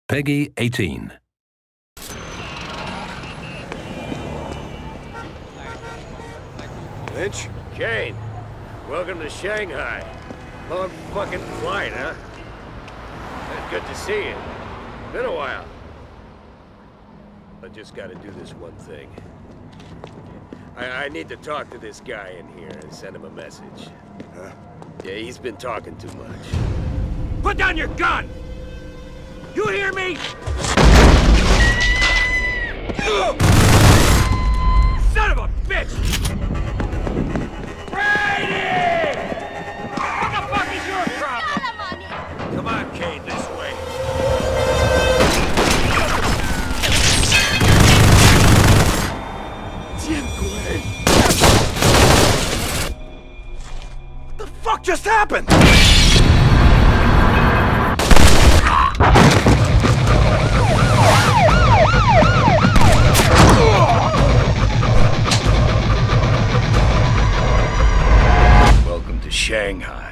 Peggy 18. Lynch? Kane, welcome to Shanghai. Long fucking flight, huh? Good to see you. Been a while. I just gotta do this one thing. I need to talk to this guy in here and send him a message. Huh? Yeah, he's been talking too much. Put down your gun! You hear me? Son of a bitch! Brady! What the fuck is your problem? Come on, Kane, this way. What the fuck just happened? Welcome to Shanghai.